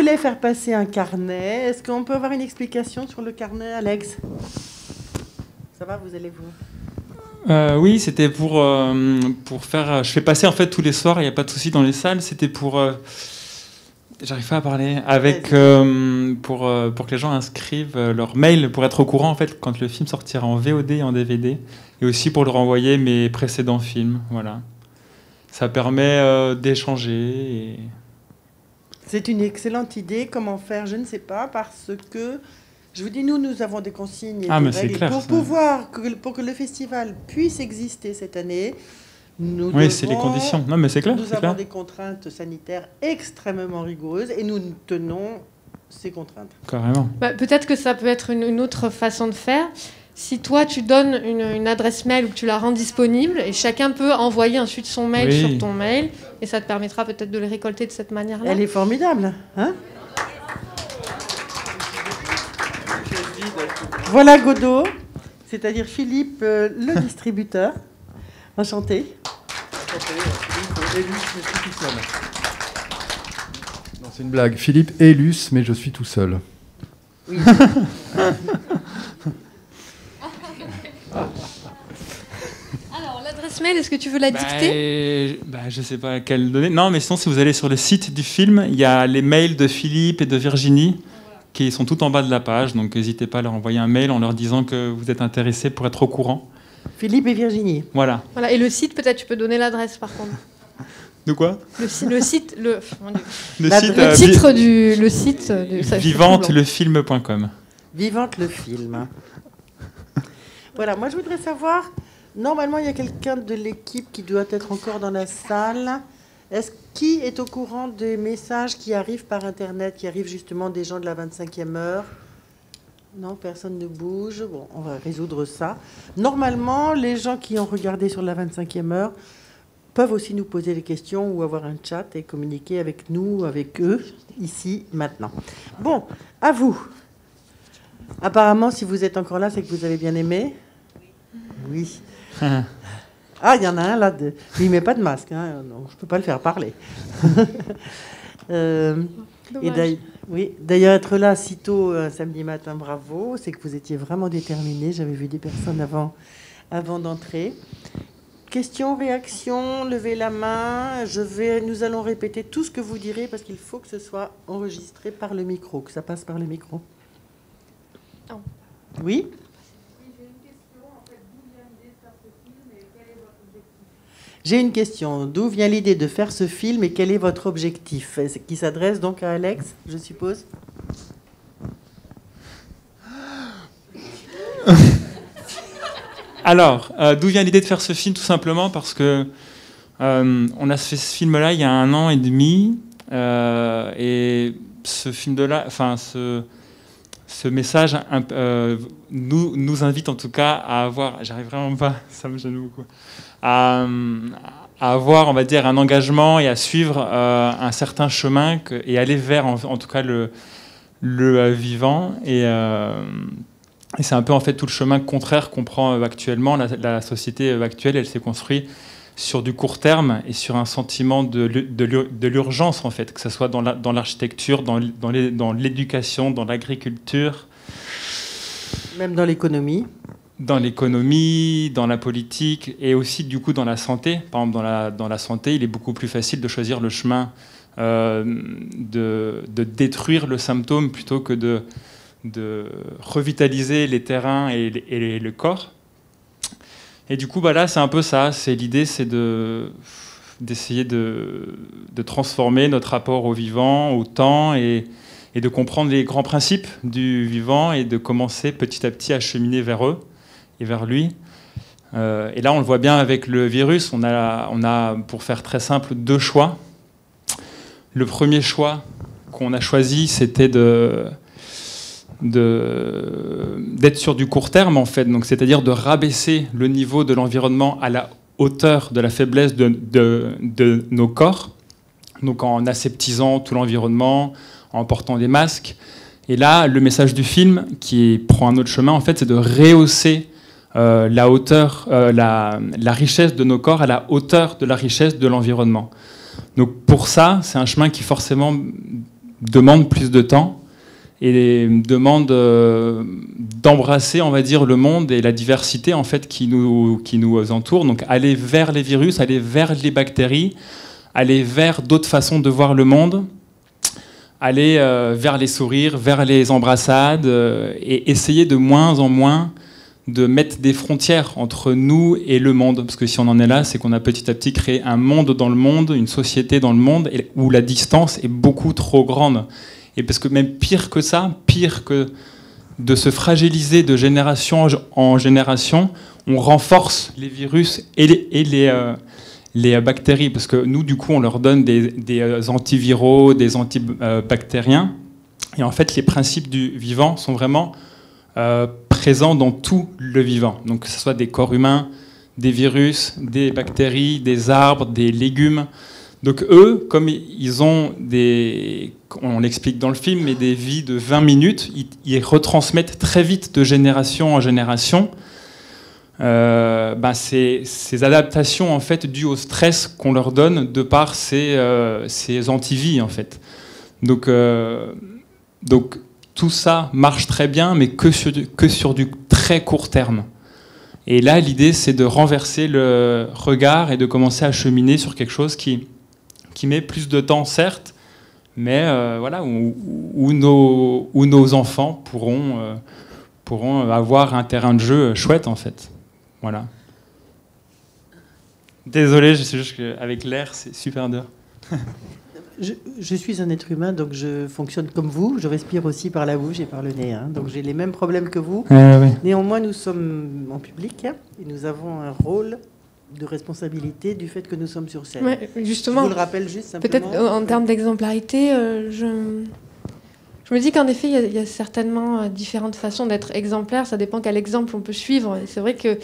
voulait faire passer un carnet. Est-ce qu'on peut avoir une explication sur le carnet, Alex? Ça va, vous allez vous... Oui, c'était pour faire... Je fais passer en fait tous les soirs, il n'y a pas de souci dans les salles. C'était pour... J'arrive pas à parler. Avec, pour que les gens inscrivent leur mail pour être au courant en fait quand le film sortira en VOD et en DVD. Et aussi pour leur envoyer mes précédents films. Voilà. Ça permet d'échanger. C'est une excellente idée. Comment faire? Je ne sais pas, parce que... Je vous dis, nous avons des consignes et des règles. Clair, pour que le festival puisse exister cette année, oui, c'est les conditions. Non, mais c'est clair. Nous avons des contraintes sanitaires extrêmement rigoureuses et nous tenons ces contraintes. Carrément. Peut-être que ça peut être une autre façon de faire. Si toi, tu donnes une adresse mail ou que tu la rends disponible, et chacun peut envoyer ensuite son mail sur ton mail, et ça te permettra peut-être de les récolter de cette manière-là. Elle est formidable, hein? Voilà Godot, c'est-à-dire Philippe, le distributeur. Enchanté. Non, c'est une blague. Philippe est Luce, mais je suis tout seul. Oui. Alors, l'adresse mail, est-ce que tu veux la dicter? Je ne sais pas quelle donner. Non, mais sinon, si vous allez sur le site du film, il y a les mails de Philippe et de Virginie qui sont tout en bas de la page. Donc, n'hésitez pas à leur envoyer un mail en leur disant que vous êtes intéressés pour être au courant. Philippe et Virginie. Voilà. Et le site, peut-être, tu peux donner l'adresse, par contre. De quoi? Le site, le site de vivantelefilm.com. Vivante le film. Voilà, moi je voudrais savoir, normalement il y a quelqu'un de l'équipe qui doit être encore dans la salle. Qui est au courant des messages qui arrivent par Internet, qui arrivent justement des gens de la 25e heure? Non, personne ne bouge. Bon, on va résoudre ça. Normalement, les gens qui ont regardé sur la 25e heure peuvent aussi nous poser des questions ou avoir un chat et communiquer avec nous, avec eux, ici, maintenant. Bon, à vous. Apparemment, si vous êtes encore là, c'est que vous avez bien aimé. Oui. Ah, il y en a un là. Il ne met pas de masque. Hein. Non, je ne peux pas le faire parler. Oui, d'ailleurs, être là si tôt un samedi matin, bravo. C'est que vous étiez vraiment déterminés. J'avais vu des personnes avant d'entrer. Questions, réactions, levez la main. Nous allons répéter tout ce que vous direz parce qu'il faut que ce soit enregistré par le micro, que ça passe par le micro. Oh. Oui? J'ai une question. D'où vient l'idée de faire ce film et quel est votre objectif? Qui s'adresse donc à Alex, je suppose? Alors, d'où vient l'idée de faire ce film? Tout simplement parce que on a fait ce film-là il y a 1 an et demi, et ce film-là, enfin ce message nous invite en tout cas à avoir, j'arrive vraiment pas, ça me gêne beaucoup, à avoir, on va dire, un engagement et à suivre un certain chemin et aller vers, en tout cas, le vivant. Et c'est un peu en fait tout le chemin contraire qu'on prend actuellement. La société actuelle, elle s'est construite sur du court terme et sur un sentiment de l'urgence, en fait, que ce soit dans l'architecture, dans l'éducation, dans l'agriculture. Même dans l'économie. Dans l'économie, dans la politique et aussi du coup dans la santé. Par exemple, dans la santé, il est beaucoup plus facile de choisir le chemin de détruire le symptôme plutôt que de revitaliser les terrains et le corps. Et du coup, là, c'est un peu ça. L'idée, c'est d'essayer de transformer notre rapport au vivant, au temps et de comprendre les grands principes du vivant et de commencer petit à petit à cheminer vers eux et vers lui. Et là, on le voit bien avec le virus. On a, pour faire très simple, 2 choix. Le premier choix qu'on a choisi, c'était d'être sur du court terme, en fait. Donc, c'est-à-dire de rabaisser le niveau de l'environnement à la hauteur de la faiblesse de nos corps. Donc, en aseptisant tout l'environnement, en portant des masques. Et là, le message du film, qui prend un autre chemin, en fait, c'est de rehausser la hauteur, la richesse de nos corps à la hauteur de la richesse de l'environnement. Donc pour ça, c'est un chemin qui forcément demande plus de temps et demande d'embrasser, on va dire, le monde et la diversité en fait qui nous entoure. Donc aller vers les virus, aller vers les bactéries, aller vers d'autres façons de voir le monde, aller vers les sourires, vers les embrassades et essayer de moins en moins de mettre des frontières entre nous et le monde. Parce que si on en est là, c'est qu'on a petit à petit créé un monde dans le monde, une société dans le monde où la distance est beaucoup trop grande. Et parce que même pire que ça, pire que de se fragiliser de génération en génération, on renforce les virus et les bactéries. Parce que nous, du coup, on leur donne des antiviraux, des antibactériens. Et en fait, les principes du vivant sont vraiment présents dans tout le vivant. Donc que ce soit des corps humains, des virus, des bactéries, des arbres, des légumes. Donc eux, comme ils ont on l'explique dans le film, mais des vies de 20 minutes, ils retransmettent très vite de génération en génération ces adaptations en fait dues au stress qu'on leur donne de par ces antivies en fait. Donc tout ça marche très bien, mais que sur du très court terme. Et là, l'idée, c'est de renverser le regard et de commencer à cheminer sur quelque chose qui met plus de temps, certes, mais voilà, où nos enfants pourront avoir un terrain de jeu chouette, en fait. Voilà. Désolé, je sais juste qu'avec l'air, c'est super dur. Je suis un être humain, donc je fonctionne comme vous. Je respire aussi par la bouche et par le nez. Donc j'ai les mêmes problèmes que vous. Oui. Néanmoins, nous sommes en public et nous avons un rôle de responsabilité du fait que nous sommes sur scène. Ouais, justement, je vous le rappelle juste simplement. Peut-être en termes d'exemplarité, je me dis qu'en effet, il y a certainement différentes façons d'être exemplaire. Ça dépend quel exemple on peut suivre. Et c'est vrai que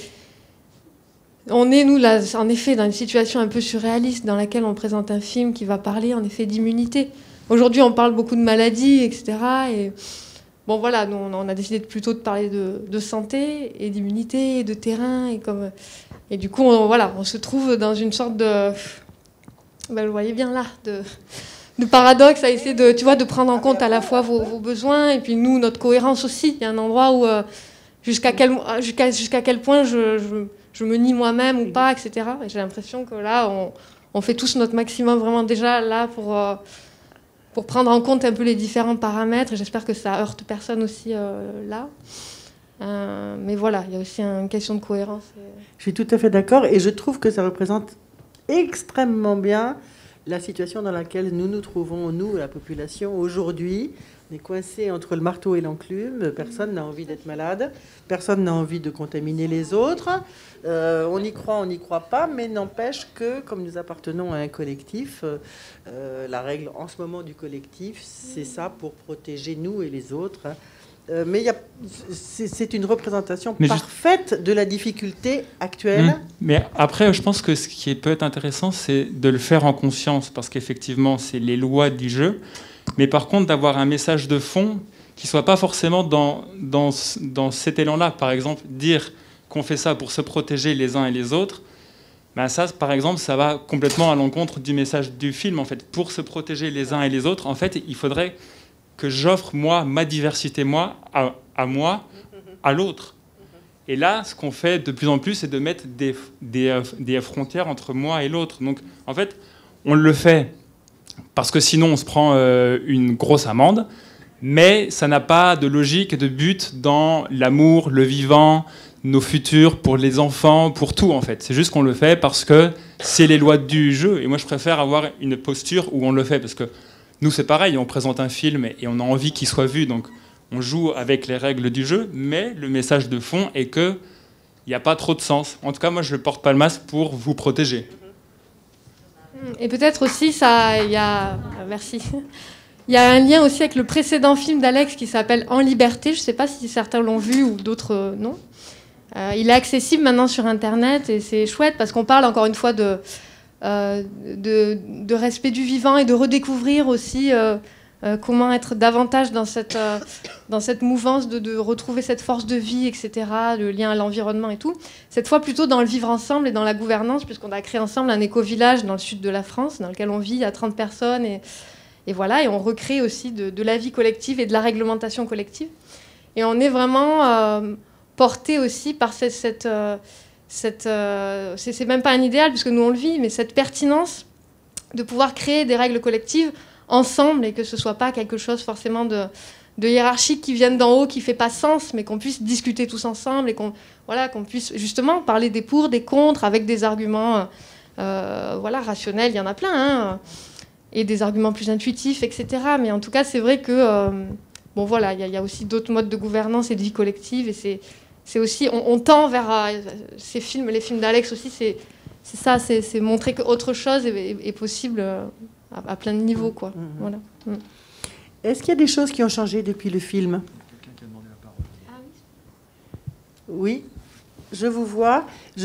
on est, nous, là, en effet, dans une situation un peu surréaliste dans laquelle on présente un film qui va parler, en effet, d'immunité. Aujourd'hui, on parle beaucoup de maladies, etc. Et bon, voilà, nous, on a décidé plutôt de parler de santé et d'immunité et de terrain. Et du coup, on se trouve dans une sorte de... vous le voyez bien là, de paradoxe à essayer de prendre en compte à la fois vos besoins et puis nous, notre cohérence aussi. Il y a un endroit où jusqu'à quel point je me nie moi-même ou pas, etc. Et j'ai l'impression que là, on fait tous notre maximum vraiment déjà là pour prendre en compte un peu les différents paramètres. Et j'espère que ça heurte personne aussi là. Mais voilà, il y a aussi une question de cohérence. Je suis tout à fait d'accord et je trouve que ça représente extrêmement bien la situation dans laquelle nous nous trouvons, nous, la population, aujourd'hui. On est coincé entre le marteau et l'enclume. Personne n'a envie d'être malade. Personne n'a envie de contaminer les autres. On y croit, on n'y croit pas, mais n'empêche que, comme nous appartenons à un collectif, la règle en ce moment du collectif, c'est ça pour protéger nous et les autres. Mais c'est une représentation parfaite de la difficulté actuelle. Mais après, je pense que ce qui peut être intéressant, c'est de le faire en conscience, parce qu'effectivement, c'est les lois du jeu. Mais par contre, d'avoir un message de fond qui ne soit pas forcément dans cet élan-là. Par exemple, dire qu'on fait ça pour se protéger les uns et les autres, ça, par exemple, ça va complètement à l'encontre du message du film. En fait, pour se protéger les uns et les autres, en fait, il faudrait que j'offre, moi, ma diversité, moi, à l'autre. Et là, ce qu'on fait de plus en plus, c'est de mettre des frontières entre moi et l'autre. Donc, en fait, on le fait parce que sinon, on se prend une grosse amende, mais ça n'a pas de logique et de but dans l'amour, le vivant, nos futurs, pour les enfants, pour tout, en fait. C'est juste qu'on le fait parce que c'est les lois du jeu. Et moi, je préfère avoir une posture où on le fait, parce que nous, c'est pareil, on présente un film et on a envie qu'il soit vu, donc on joue avec les règles du jeu, mais le message de fond est qu'il n'y a pas trop de sens. En tout cas, moi, je ne porte pas le masque pour vous protéger. Et peut-être aussi, merci. Il y a un lien aussi avec le précédent film d'Alex qui s'appelle En liberté. Je ne sais pas si certains l'ont vu ou d'autres non. Il est accessible maintenant sur Internet et c'est chouette parce qu'on parle encore une fois de respect du vivant et de redécouvrir aussi comment être davantage dans cette mouvance de retrouver cette force de vie, etc., le lien à l'environnement et tout. Cette fois plutôt dans le vivre ensemble et dans la gouvernance, puisqu'on a créé ensemble un éco-village dans le sud de la France, dans lequel on vit à 30 personnes. Et voilà, et on recrée aussi de la vie collective et de la réglementation collective. Et on est vraiment porté aussi par c'est même pas un idéal, puisque nous on le vit, mais cette pertinence de pouvoir créer des règles collectives ensemble, et que ce soit pas quelque chose forcément de hiérarchique qui vienne d'en haut, qui fait pas sens, mais qu'on puisse discuter tous ensemble, et qu'on puisse justement parler des pour, des contre, avec des arguments rationnels, il y en a plein, hein, et des arguments plus intuitifs, etc. Mais en tout cas, c'est vrai que il y a aussi d'autres modes de gouvernance et de vie collective, et c'est aussi, on tend vers ces films, les films d'Alex aussi, c'est ça, c'est montrer qu'autre chose est possible à plein de niveaux, quoi. Voilà. Est-ce qu'il y a des choses qui ont changé depuis le film? Quelqu'un qui a demandé la parole. Ah Oui, oui. je vous vois.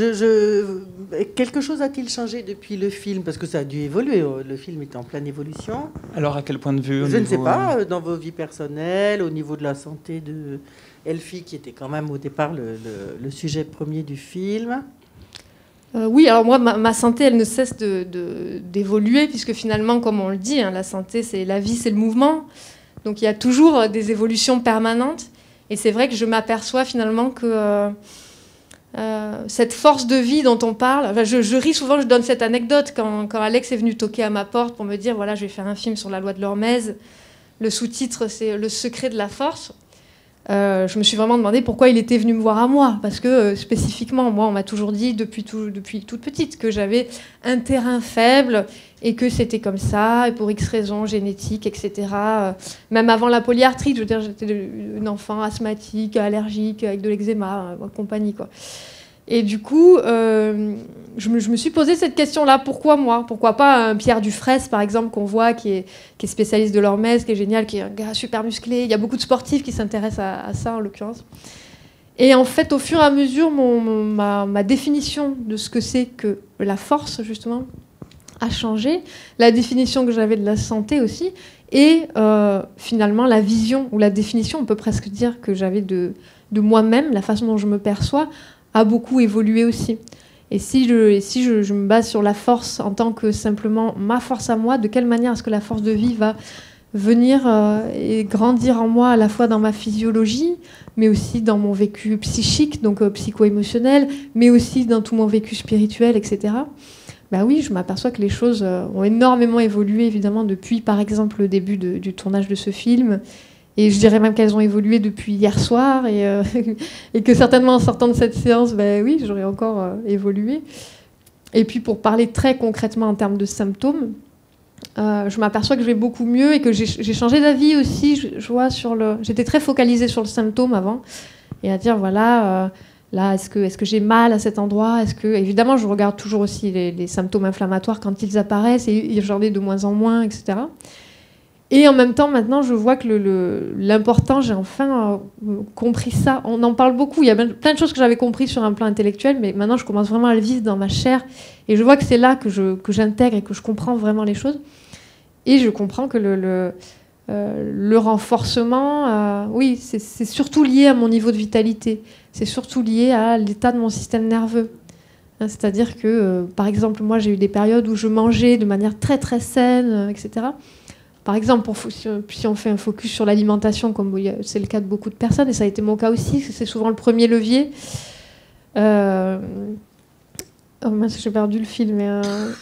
Quelque chose a-t-il changé depuis le film? Parce que ça a dû évoluer. Le film est en pleine évolution. Alors, à quel point de vue? Je ne sais pas, dans vos vies personnelles, au niveau de la santé de Elfie, qui était quand même au départ le sujet premier du film. Oui, alors moi, ma santé, elle ne cesse d'évoluer, puisque finalement, comme on le dit, hein, la santé, c'est la vie, c'est le mouvement. Donc il y a toujours des évolutions permanentes. Et c'est vrai que je m'aperçois finalement que cette force de vie dont on parle... Enfin, je ris souvent, je donne cette anecdote. Quand Alex est venu toquer à ma porte pour me dire, voilà, je vais faire un film sur la loi de l'Hormèse. Le sous-titre, c'est « Le secret de la force ». Je me suis vraiment demandé pourquoi il était venu me voir à moi, parce que spécifiquement, moi, on m'a toujours dit depuis toute petite que j'avais un terrain faible et que c'était comme ça, et pour X raisons génétiques, etc. Même avant la polyarthrite, je veux dire, j'étais une enfant asthmatique, allergique, avec de l'eczéma, compagnie, quoi. Et du coup, je me suis posé cette question-là. Pourquoi moi? Pourquoi pas un Pierre Dufresne, par exemple, qu'on voit, qui est spécialiste de l'Hormèse, qui est génial, qui est un gars super musclé. Il y a beaucoup de sportifs qui s'intéressent à ça, en l'occurrence. Et en fait, au fur et à mesure, ma définition de ce que c'est que la force, justement, a changé. La définition que j'avais de la santé aussi. Et finalement, la vision, ou la définition, on peut presque dire, que j'avais de moi-même, la façon dont je me perçois, a beaucoup évolué aussi. Et si je me base sur la force en tant que simplement ma force à moi, de quelle manière est-ce que la force de vie va venir et grandir en moi, à la fois dans ma physiologie, mais aussi dans mon vécu psychique, donc psycho-émotionnel, mais aussi dans tout mon vécu spirituel, etc. Bah oui, je m'aperçois que les choses ont énormément évolué, évidemment, depuis, par exemple, le début du tournage de ce film. Et je dirais même qu'elles ont évolué depuis hier soir, et que certainement en sortant de cette séance, ben oui, j'aurais encore évolué. Et puis pour parler très concrètement en termes de symptômes, je m'aperçois que je vais beaucoup mieux et que j'ai changé d'avis aussi. Je vois j'étais très focalisée sur le symptôme avant, et à dire voilà, là est-ce que j'ai mal à cet endroit, évidemment je regarde toujours aussi les symptômes inflammatoires quand ils apparaissent, et j'en ai de moins en moins, etc. Et en même temps, maintenant, je vois que l'important, j'ai enfin compris ça. On en parle beaucoup. Il y a plein de choses que j'avais compris sur un plan intellectuel, mais maintenant, je commence vraiment à le vivre dans ma chair. Et je vois que c'est là que j'intègre et que je comprends vraiment les choses. Et je comprends que le renforcement, oui, c'est surtout lié à mon niveau de vitalité. C'est surtout lié à l'état de mon système nerveux. C'est-à-dire que, par exemple, moi, j'ai eu des périodes où je mangeais de manière très, très saine, etc. Par exemple, si on fait un focus sur l'alimentation, comme c'est le cas de beaucoup de personnes, et ça a été mon cas aussi, c'est souvent le premier levier. Oh mince, j'ai perdu le fil, mais...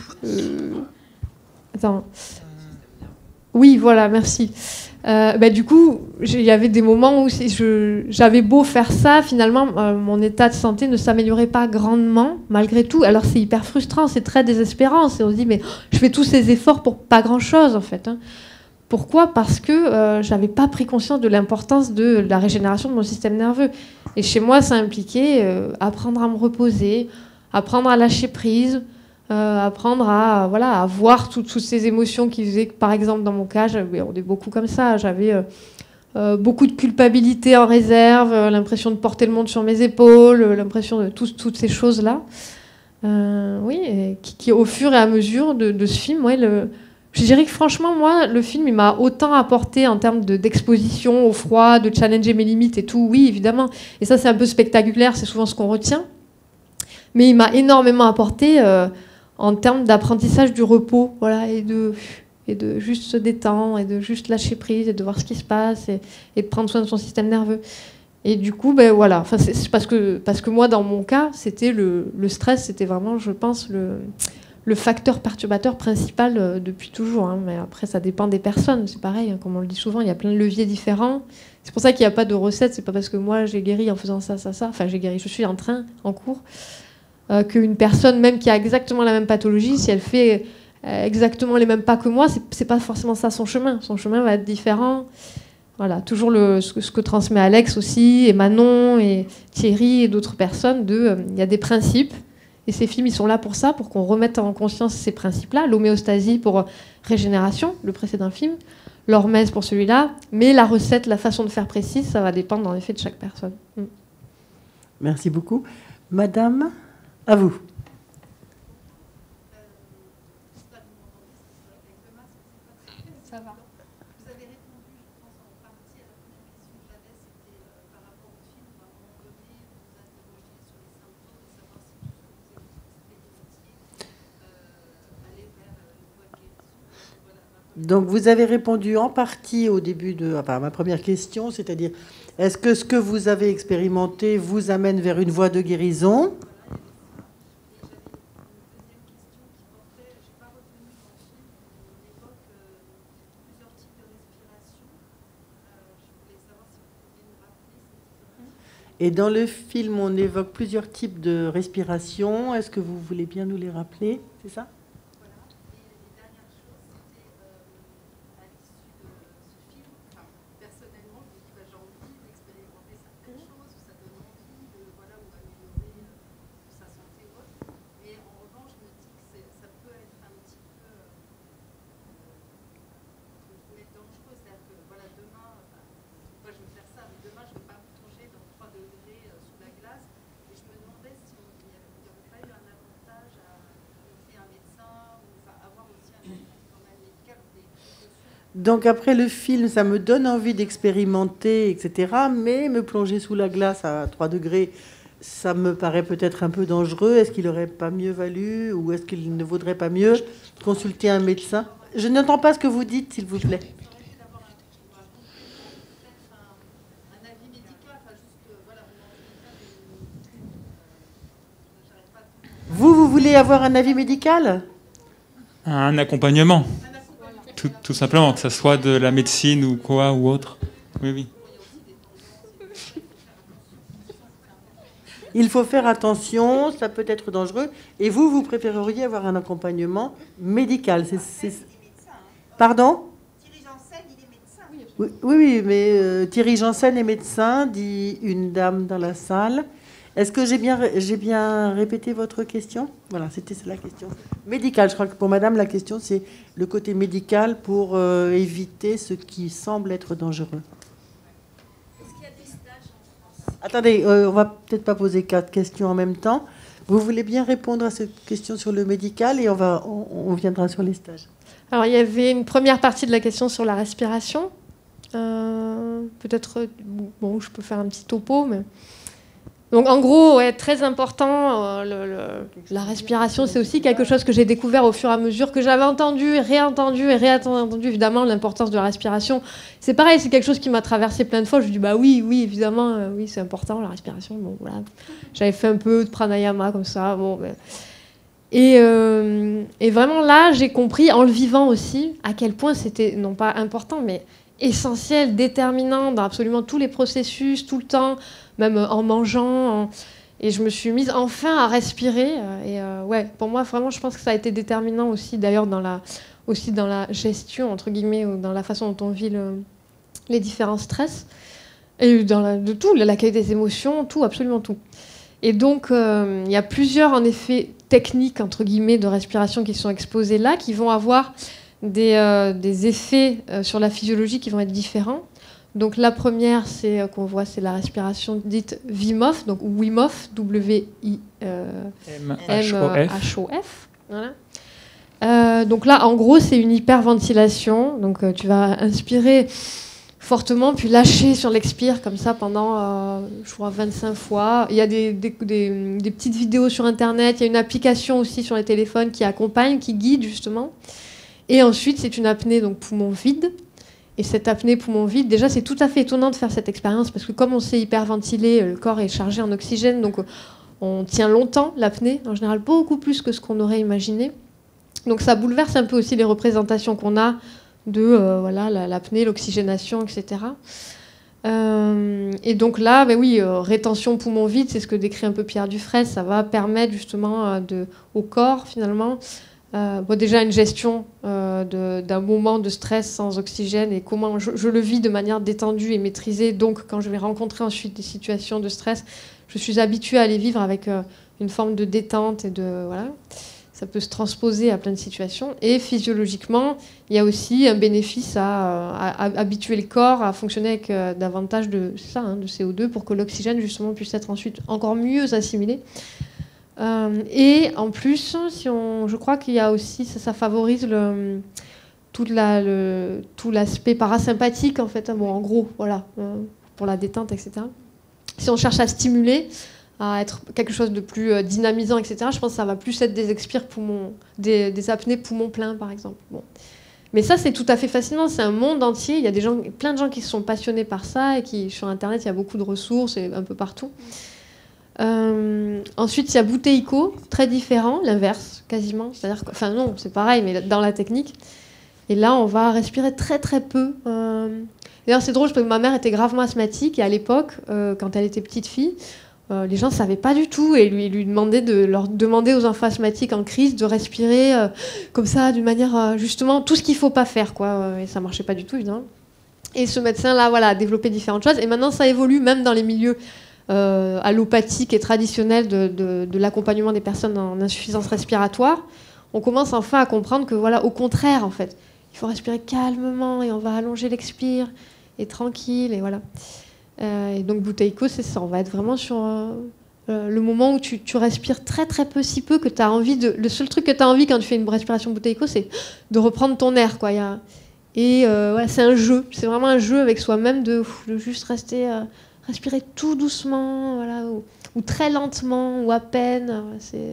Attends. Oui, voilà, merci. Du coup, il y avait des moments où j'avais beau faire ça, finalement, mon état de santé ne s'améliorait pas grandement, malgré tout. Alors c'est hyper frustrant, c'est très désespérant. On se dit, mais je fais tous ces efforts pour pas grand-chose, en fait, hein. Pourquoi? Parce que je n'avais pas pris conscience de l'importance de la régénération de mon système nerveux. Et chez moi, ça impliquait apprendre à me reposer, apprendre à lâcher prise, apprendre à voir toutes ces émotions qui faisaient que, par exemple, dans mon cas, on est beaucoup comme ça, j'avais beaucoup de culpabilité en réserve, l'impression de porter le monde sur mes épaules, l'impression de toutes ces choses-là. Oui, et qui, au fur et à mesure de ce film, ouais, je dirais que franchement, moi, le film, il m'a autant apporté en termes d'exposition au froid, de challenger mes limites et tout, oui, évidemment. Et ça, c'est un peu spectaculaire, c'est souvent ce qu'on retient. Mais il m'a énormément apporté en termes d'apprentissage du repos, voilà, et de et de juste se détendre, et de juste lâcher prise, et de voir ce qui se passe, et de prendre soin de son système nerveux. Et du coup, ben voilà, enfin, c'est parce que moi, dans mon cas, c'était le stress, c'était vraiment, je pense, le facteur perturbateur principal depuis toujours. Hein. Mais après, ça dépend des personnes, c'est pareil, hein, comme on le dit souvent, il y a plein de leviers différents. C'est pour ça qu'il n'y a pas de recette, c'est pas parce que moi, j'ai guéri en faisant ça, enfin, j'ai guéri, je suis en cours, qu'une personne, même qui a exactement la même pathologie, si elle fait exactement les mêmes pas que moi, c'est pas forcément ça son chemin. Son chemin va être différent. Voilà, toujours ce que transmet Alex aussi, et Manon, et Thierry, et d'autres personnes, il y a des principes, et ces films, ils sont là pour ça, pour qu'on remette en conscience ces principes-là. L'homéostasie pour régénération, le précédent film, l'hormèse pour celui-là, mais la recette, la façon de faire précise, ça va dépendre en effet de chaque personne. Merci beaucoup. Madame, à vous. Ça va. Donc, vous avez répondu en partie au début de ma première question, c'est-à-dire, est-ce que ce que vous avez expérimenté vous amène vers une voie de guérison ? Et dans le film, on évoque plusieurs types de respiration. Est-ce que vous voulez bien nous les rappeler ? C'est ça ? Donc après le film, ça me donne envie d'expérimenter, etc. Mais me plonger sous la glace à 3 degrés, ça me paraît peut-être un peu dangereux. Est-ce qu'il n'aurait pas mieux valu, ou est-ce qu'il ne vaudrait pas mieux consulter un médecin ? Je n'entends pas ce que vous dites, s'il vous plaît. Vous voulez avoir un avis médical ? Un accompagnement. Tout simplement, que ça soit de la médecine ou quoi ou autre. Oui, oui. Il faut faire attention, ça peut être dangereux. Et vous préféreriez avoir un accompagnement médical. Pardon ? Thierry Janssen, il est médecin. Oui, mais Thierry Janssen est médecin, dit une dame dans la salle. Est-ce que j'ai bien répété votre question ? Voilà, c'était la question médicale. Je crois que pour madame, la question, c'est le côté médical pour éviter ce qui semble être dangereux. Est-ce qu'il y a des stages en France ? Attendez, on va peut-être pas poser 4 questions en même temps. Vous voulez bien répondre à cette question sur le médical et on viendra sur les stages. Alors, il y avait une première partie de la question sur la respiration. Peut-être, bon, je peux faire un petit topo, mais... Donc en gros, ouais, très important, la respiration, c'est aussi quelque chose que j'ai découvert au fur et à mesure, que j'avais entendu, réentendu, évidemment, l'importance de la respiration. C'est pareil, c'est quelque chose qui m'a traversé plein de fois. Je me dis, bah oui, évidemment, oui, c'est important, la respiration. Bon, voilà. J'avais fait un peu de pranayama comme ça. Bon, ben. Et vraiment là, j'ai compris, en le vivant aussi, à quel point c'était, non pas important, mais essentiel, déterminant dans absolument tous les processus, tout le temps, même en mangeant. Et je me suis mise enfin à respirer. Ouais, pour moi, vraiment, je pense que ça a été déterminant aussi, d'ailleurs, dans la gestion, entre guillemets, ou dans la façon dont on vit les différents stress. Et de tout, l'accueil des émotions, tout, absolument tout. Et donc, il y a plusieurs, en effet, techniques, entre guillemets, de respiration qui sont exposées là, qui vont avoir des effets sur la physiologie qui vont être différents. Donc la première, qu'on voit, c'est la respiration dite Wim Hof, donc Wim Hof, W-I-M-H-O-F. Voilà. Donc là, en gros, c'est une hyperventilation. Donc tu vas inspirer fortement, puis lâcher sur l'expire, comme ça, pendant, je crois, 25 fois. Il y a des petites vidéos sur Internet, il y a une application aussi sur les téléphones qui accompagne, qui guide, justement. Et ensuite, c'est une apnée donc poumon vide. Et cette apnée poumon vide, déjà, c'est tout à fait étonnant de faire cette expérience parce que comme on sait hyperventiler, le corps est chargé en oxygène, donc on tient longtemps l'apnée, en général beaucoup plus que ce qu'on aurait imaginé. Donc ça bouleverse un peu aussi les représentations qu'on a de voilà, l'apnée, l'oxygénation, etc. Et donc là, ben oui, rétention poumon vide, c'est ce que décrit un peu Pierre Dufraisse, ça va permettre justement au corps finalement déjà une gestion d'un moment de stress sans oxygène et comment je le vis de manière détendue et maîtrisée. Donc quand je vais rencontrer ensuite des situations de stress, je suis habituée à les vivre avec une forme de détente et de voilà. Ça peut se transposer à plein de situations. Et physiologiquement, il y a aussi un bénéfice à habituer le corps à fonctionner avec davantage de CO2 pour que l'oxygène justement puisse être ensuite encore mieux assimilé. Et en plus, je crois qu'il y a aussi, ça favorise tout l'aspect parasympathique en fait. Bon, en gros, voilà, pour la détente, etc. Si on cherche à stimuler, à être quelque chose de plus dynamisant, etc., je pense que ça va plus être des expires poumons, des apnées poumons pleins, par exemple. Bon. Mais ça, c'est tout à fait fascinant. C'est un monde entier. Il y a plein de gens qui se sont passionnés par ça et qui, sur Internet, il y a beaucoup de ressources et un peu partout. Ensuite, il y a Buteyko, très différent, l'inverse, quasiment. C'est-à-dire, enfin non, c'est pareil, mais dans la technique. Et là, on va respirer très très peu. D'ailleurs, c'est drôle parce que ma mère était gravement asthmatique et à l'époque, quand elle était petite fille, les gens ne savaient pas du tout et lui demandaient de leur demander aux enfants asthmatiques en crise de respirer comme ça, d'une manière justement tout ce qu'il ne faut pas faire, quoi. Et ça ne marchait pas du tout, évidemment. Et ce médecin-là, voilà, a développé différentes choses. Et maintenant, ça évolue même dans les milieux allopathiques et traditionnels de l'accompagnement des personnes en insuffisance respiratoire. On commence enfin à comprendre que, voilà, au contraire, en fait, il faut respirer calmement et on va allonger l'expire et tranquille et voilà. Et donc Buteyko, c'est ça, on va être vraiment sur le moment où tu respires très très peu, si peu que tu as envie de... Le seul truc que tu as envie quand tu fais une respiration Buteyko, c'est de reprendre ton air, quoi. Et voilà, c'est un jeu, c'est vraiment un jeu avec soi-même de juste respirer tout doucement, voilà, ou très lentement, ou à peine.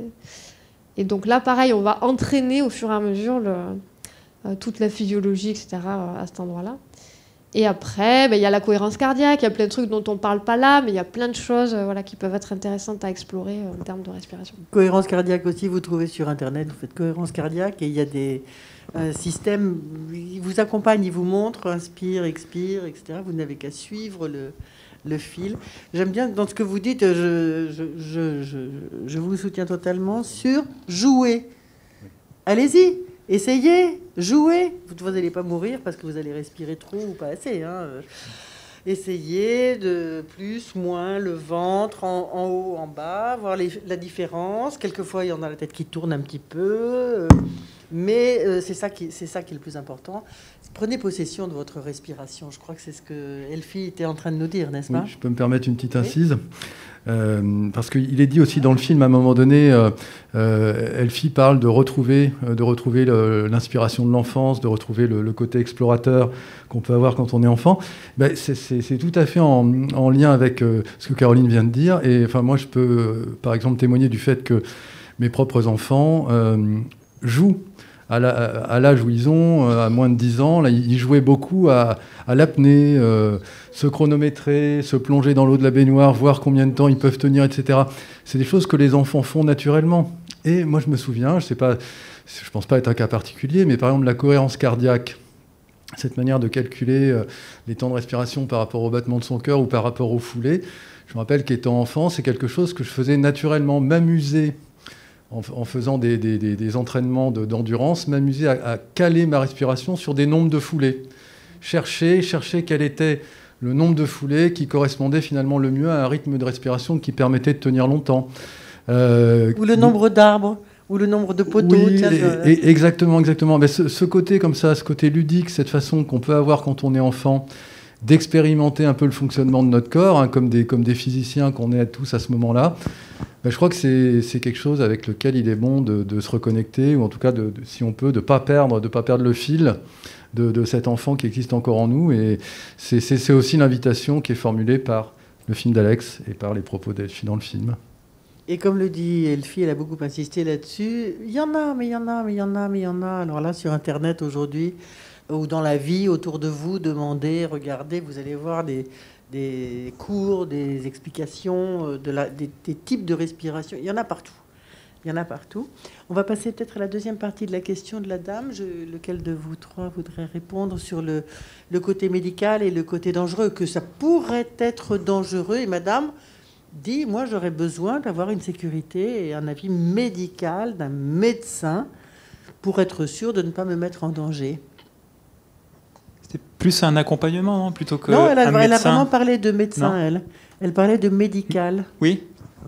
Et donc là, pareil, on va entraîner au fur et à mesure toute la physiologie, etc., à cet endroit-là. Et après, il y a la cohérence cardiaque, il y a plein de trucs dont on ne parle pas là, mais il y a plein de choses qui peuvent être intéressantes à explorer en termes de respiration. Cohérence cardiaque aussi, vous trouvez sur Internet, vous faites cohérence cardiaque et il y a des systèmes, ils vous accompagnent, ils vous montrent, inspire, expire, etc. Vous n'avez qu'à suivre le fil. J'aime bien dans ce que vous dites, je vous soutiens totalement sur jouer. Allez-y. Essayez, jouez. Vous n'allez pas mourir parce que vous allez respirer trop ou pas assez. Essayez de plus, moins, le ventre, en haut, en bas, voir la différence. Quelquefois, il y en a la tête qui tourne un petit peu. Mais c'est ça qui est le plus important. Prenez possession de votre respiration. Je crois que c'est ce que Elfie était en train de nous dire, n'est-ce pas ? Oui, je peux me permettre une petite incise. Parce qu'il est dit aussi dans le film, à un moment donné, Elfie parle de retrouver l'inspiration de l'enfance, de retrouver le côté explorateur qu'on peut avoir quand on est enfant. Ben, c'est tout à fait en lien avec ce que Caroline vient de dire. Et enfin, moi, je peux, par exemple, témoigner du fait que mes propres enfants jouent. À l'âge où ils ont, à moins de 10 ans, là, ils jouaient beaucoup à l'apnée, se chronométrer, se plonger dans l'eau de la baignoire, voir combien de temps ils peuvent tenir, etc. C'est des choses que les enfants font naturellement. Et moi, je me souviens, je pense pas être un cas particulier, mais par exemple, la cohérence cardiaque, cette manière de calculer les temps de respiration par rapport au battement de son cœur ou par rapport au foulée, je me rappelle qu'étant enfant, c'est quelque chose que je faisais naturellement, m'amuser en faisant des entraînements d'endurance, m'amuser à caler ma respiration sur des nombres de foulées. Chercher quel était le nombre de foulées qui correspondait finalement le mieux à un rythme de respiration qui permettait de tenir longtemps. Ou le nombre d'arbres, ou le nombre de poteaux. Oui, exactement. Mais ce côté comme ça, ce côté ludique, cette façon qu'on peut avoir quand on est enfant, d'expérimenter un peu le fonctionnement de notre corps, comme des physiciens qu'on est tous à ce moment-là, je crois que c'est quelque chose avec lequel il est bon de se reconnecter, ou en tout cas, si on peut, de ne pas perdre le fil de cet enfant qui existe encore en nous. Et c'est aussi l'invitation qui est formulée par le film d'Alex et par les propos d'Elfie dans le film. Et comme le dit Elfie, elle a beaucoup insisté là-dessus, il y en a, mais il y en a, mais il y en a, mais il y en a. Alors là, sur Internet aujourd'hui, ou dans la vie, autour de vous, demandez, regardez, vous allez voir des cours, des explications, des types de respiration. Il y en a partout. Il y en a partout. On va passer peut-être à la deuxième partie de la question de la dame. Lequel de vous trois voudrait répondre sur le côté médical et le côté dangereux, que ça pourrait être dangereux. Et madame dit, moi j'aurais besoin d'avoir une sécurité et un avis médical d'un médecin pour être sûr de ne pas me mettre en danger. C'était plus un accompagnement, non, plutôt que non, un médecin. Elle a vraiment parlé de médecin, elle. Elle parlait de médical. Oui.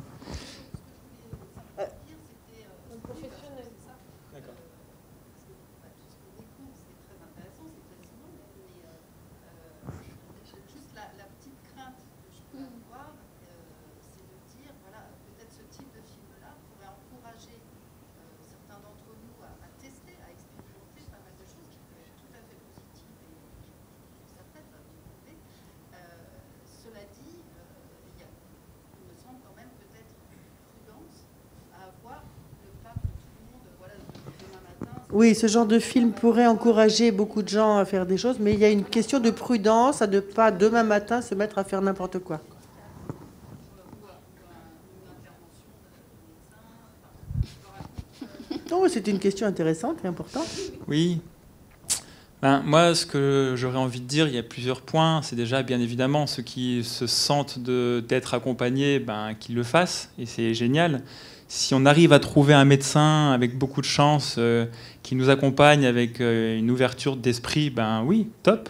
Oui, ce genre de film pourrait encourager beaucoup de gens à faire des choses, mais il y a une question de prudence, à ne pas demain matin se mettre à faire n'importe quoi. Non, c'est une question intéressante et importante. Oui. Moi, ce que j'aurais envie de dire, il y a plusieurs points. C'est déjà, bien évidemment, ceux qui se sentent d'être accompagnés, qu'ils le fassent, et c'est génial. Si on arrive à trouver un médecin avec beaucoup de chance qui nous accompagne avec une ouverture d'esprit, oui, top.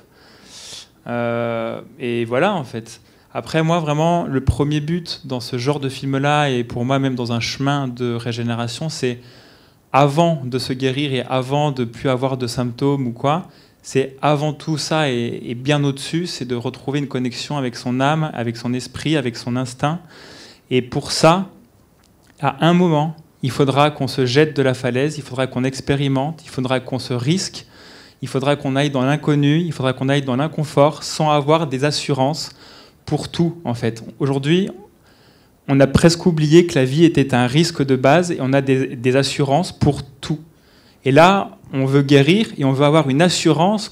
Et voilà, en fait. Après, moi, vraiment, le premier but dans ce genre de film-là, et pour moi même dans un chemin de régénération, c'est avant de se guérir et avant de ne plus avoir de symptômes ou quoi, c'est avant tout ça et bien au-dessus, c'est de retrouver une connexion avec son âme, avec son esprit, avec son instinct. Et pour ça, à un moment, il faudra qu'on se jette de la falaise, il faudra qu'on expérimente, il faudra qu'on se risque, il faudra qu'on aille dans l'inconnu, il faudra qu'on aille dans l'inconfort sans avoir des assurances pour tout, en fait. Aujourd'hui, on a presque oublié que la vie était un risque de base et on a des assurances pour tout. Et là, on veut guérir et on veut avoir une assurance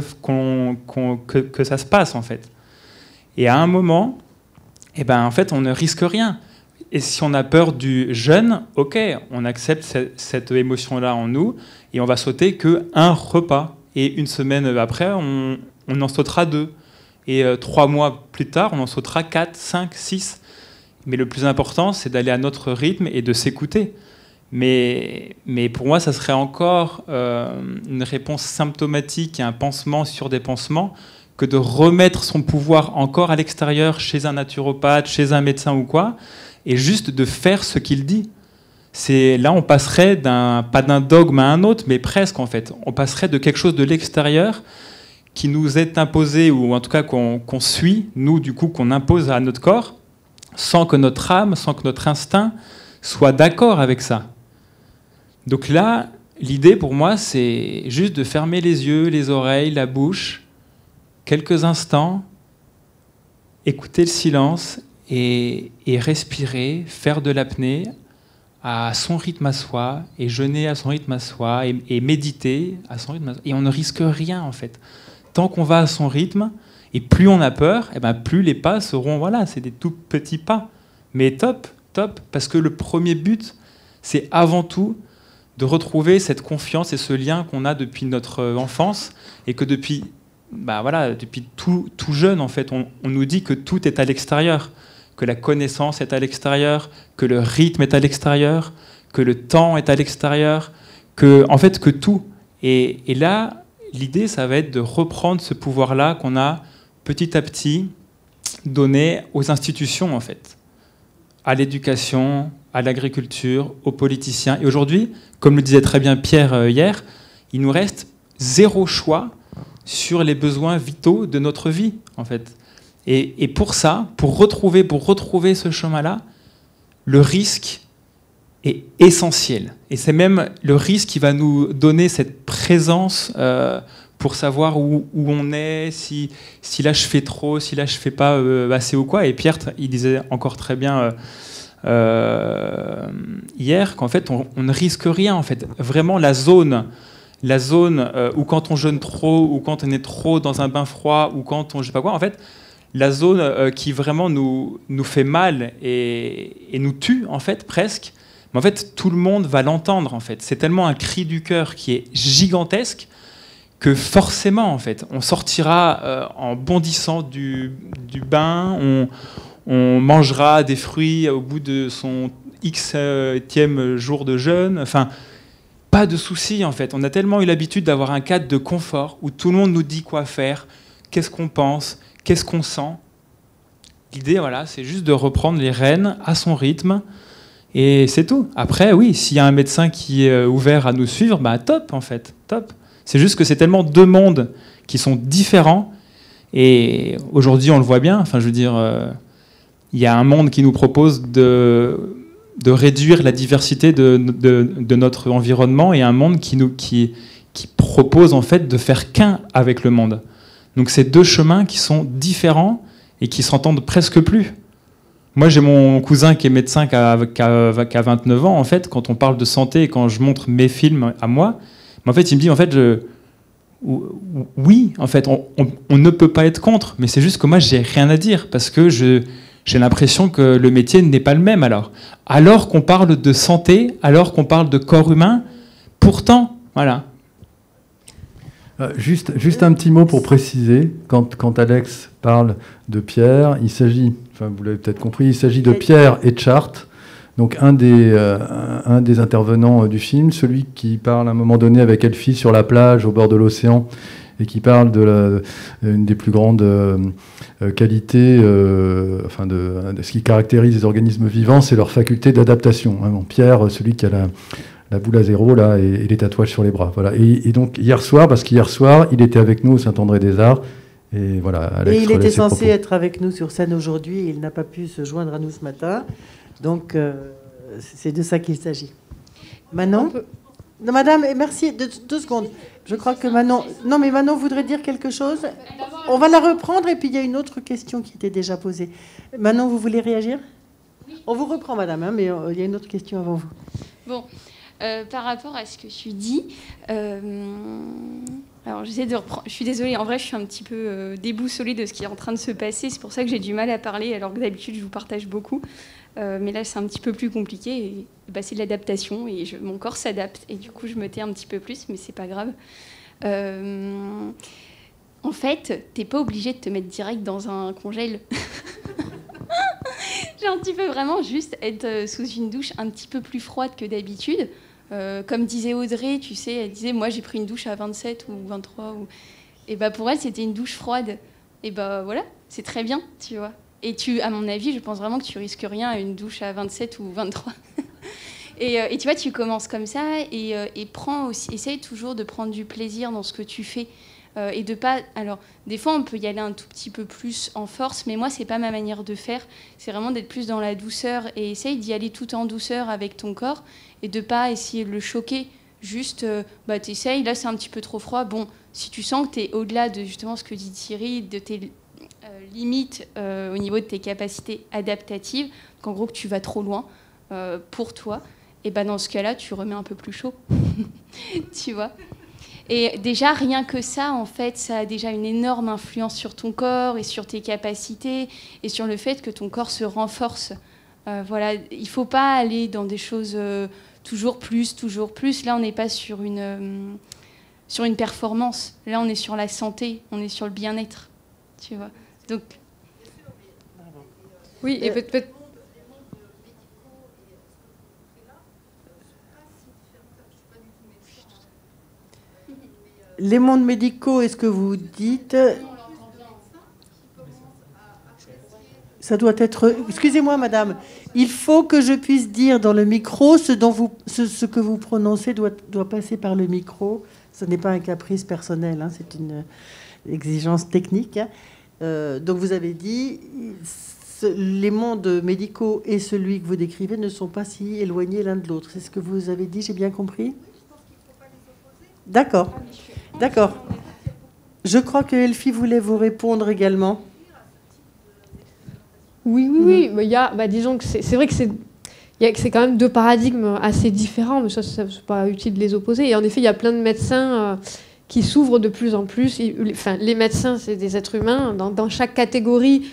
que ça se passe, en fait. Et à un moment, en fait, on ne risque rien. Et si on a peur du jeûne, ok, on accepte cette émotion-là en nous et on va sauter qu'un repas. Et une semaine après, on en sautera 2. Et 3 mois plus tard, on en sautera 4, 5, 6. Mais le plus important, c'est d'aller à notre rythme et de s'écouter. Mais pour moi, ça serait encore une réponse symptomatique et un pansement sur des pansements que de remettre son pouvoir encore à l'extérieur, chez un naturopathe, chez un médecin ou quoi, et juste de faire ce qu'il dit. Là, on passerait pas d'un dogme à un autre, mais presque en fait. On passerait de quelque chose de l'extérieur qui nous est imposé, ou en tout cas qu'on suit, nous du coup, qu'on impose à notre corps, sans que notre âme, sans que notre instinct soit d'accord avec ça. Donc là, l'idée pour moi, c'est juste de fermer les yeux, les oreilles, la bouche, quelques instants, écouter le silence et respirer, faire de l'apnée à son rythme à soi, et jeûner à son rythme à soi, et méditer à son rythme à soi. Et on ne risque rien en fait. Tant qu'on va à son rythme, et plus on a peur, plus les pas seront, voilà, c'est des tout petits pas. Mais top, parce que le premier but, c'est avant tout de retrouver cette confiance et ce lien qu'on a depuis notre enfance, et que depuis tout jeune, en fait, on nous dit que tout est à l'extérieur, que la connaissance est à l'extérieur, que le rythme est à l'extérieur, que le temps est à l'extérieur, que tout. Et là, l'idée, ça va être de reprendre ce pouvoir-là qu'on a petit à petit donné aux institutions, en fait, à l'éducation, à l'agriculture, aux politiciens. Et aujourd'hui, comme le disait très bien Pierre hier, il nous reste 0 choix sur les besoins vitaux de notre vie, en fait. Et pour ça, pour retrouver ce chemin-là, le risque est essentiel. Et c'est même le risque qui va nous donner cette présence pour savoir où on est, si là je fais trop, si là je fais pas assez ou quoi. Et Pierre, il disait encore très bien hier qu'en fait on ne risque rien en fait. Vraiment la zone où quand on jeûne trop, ou quand on est trop dans un bain froid, ou quand on je sais pas quoi, en fait la zone qui vraiment nous fait mal et nous tue en fait presque. Mais en fait tout le monde va l'entendre en fait. C'est tellement un cri du cœur qui est gigantesque que forcément en fait on sortira en bondissant du bain, on mangera des fruits au bout de son Xème jour de jeûne. Enfin, pas de souci en fait. On a tellement eu l'habitude d'avoir un cadre de confort où tout le monde nous dit quoi faire, qu'est-ce qu'on pense, qu'est-ce qu'on sent. L'idée, voilà, c'est juste de reprendre les rênes à son rythme et c'est tout. Après, oui, s'il y a un médecin qui est ouvert à nous suivre, bah top en fait, top. C'est juste que c'est tellement deux mondes qui sont différents et aujourd'hui on le voit bien. Enfin, je veux dire, il y a un monde qui nous propose de réduire la diversité de notre environnement et un monde qui propose en fait de faire qu'un avec le monde. Donc c'est deux chemins qui sont différents et qui s'entendent presque plus. Moi j'ai mon cousin qui est médecin qui a 29 ans en fait. Quand on parle de santé et quand je montre mes films à moi, en fait il me dit en fait oui en fait on ne peut pas être contre, mais c'est juste que moi j'ai rien à dire parce que j'ai l'impression que le métier n'est pas le même alors qu'on parle de santé, alors qu'on parle de corps humain, pourtant, voilà. Juste un petit mot pour préciser, quand Alex parle de Pierre, il s'agit, enfin vous l'avez peut-être compris, il s'agit de Pierre Etchart, donc un des intervenants du film, celui qui parle à un moment donné avec Elfie sur la plage au bord de l'océan, et qui parle d'une des plus grandes qualités, enfin de ce qui caractérise les organismes vivants, c'est leur faculté d'adaptation. Hein. Bon, Pierre, celui qui a la boule à zéro là, et les tatouages sur les bras. Voilà. Et donc hier soir, parce qu'hier soir, il était avec nous au Saint-André-des-Arts. Et voilà, Alex, et il était censé être avec nous sur scène aujourd'hui, et il n'a pas pu se joindre à nous ce matin. Donc c'est de ça qu'il s'agit. Manon ? Non, madame, merci. Deux secondes. Je crois que Manon... Non, mais Manon voudrait dire quelque chose. On va la reprendre, et puis il y a une autre question qui était déjà posée. Manon, vous voulez réagir ? On vous reprend, madame, hein, mais il y a une autre question avant vous. Bon, par rapport à ce que tu dis... alors, j'essaie de reprendre... Je suis désolée, en vrai, je suis un petit peu déboussolée de ce qui est en train de se passer. C'est pour ça que j'ai du mal à parler, alors que d'habitude, je vous partage beaucoup. Mais là, c'est un petit peu plus compliqué. Et, bah, c'est de l'adaptation et mon corps s'adapte. Et du coup, je me tais un petit peu plus, mais c'est pas grave. En fait, t'es pas obligé de te mettre direct dans un congèle. Genre, tu peux vraiment juste être sous une douche un petit peu plus froide que d'habitude. Comme disait Audrey, tu sais, elle disait, moi, j'ai pris une douche à 27 ou 23. Et bah, pour elle, c'était une douche froide. Et bah, voilà, c'est très bien, tu vois. Et à mon avis, je pense vraiment que tu risques rien à une douche à 27 ou 23. et tu vois, tu commences comme ça et essaye toujours de prendre du plaisir dans ce que tu fais. Et de pas... Alors, des fois, on peut y aller un tout petit peu plus en force, mais moi, c'est pas ma manière de faire. C'est vraiment d'être plus dans la douceur et essaye d'y aller tout en douceur avec ton corps et de pas essayer de le choquer. Juste, t'essayes, là, c'est un petit peu trop froid. Bon, si tu sens que t'es au-delà de justement ce que dit Thierry, de tes... limite au niveau de tes capacités adaptatives, qu'en gros que tu vas trop loin pour toi, et ben dans ce cas-là, tu remets un peu plus chaud, tu vois. Et déjà, rien que ça, en fait, ça a déjà une énorme influence sur ton corps et sur tes capacités et sur le fait que ton corps se renforce. Voilà, il faut pas aller dans des choses toujours plus. Là, on n'est pas sur une performance. Là, on est sur la santé, on est sur le bien-être, tu vois. Donc, oui, et peut-être. Les mondes médicaux, est-ce que vous dites... Ça doit être... Excusez-moi, madame. Il faut que je puisse dire dans le micro ce que vous prononcez doit passer par le micro. Ce n'est pas un caprice personnel, hein, c'est une exigence technique. Donc vous avez dit, les mondes médicaux et celui que vous décrivez ne sont pas si éloignés l'un de l'autre. C'est ce que vous avez dit, j'ai bien compris ? D'accord. Je crois que Elfie voulait vous répondre également. Oui. Disons que c'est vrai que c'est quand même deux paradigmes assez différents, mais ça c'est pas utile de les opposer. Et en effet, il y a plein de médecins qui s'ouvrent de plus en plus. Enfin, les médecins, c'est des êtres humains. Dans chaque catégorie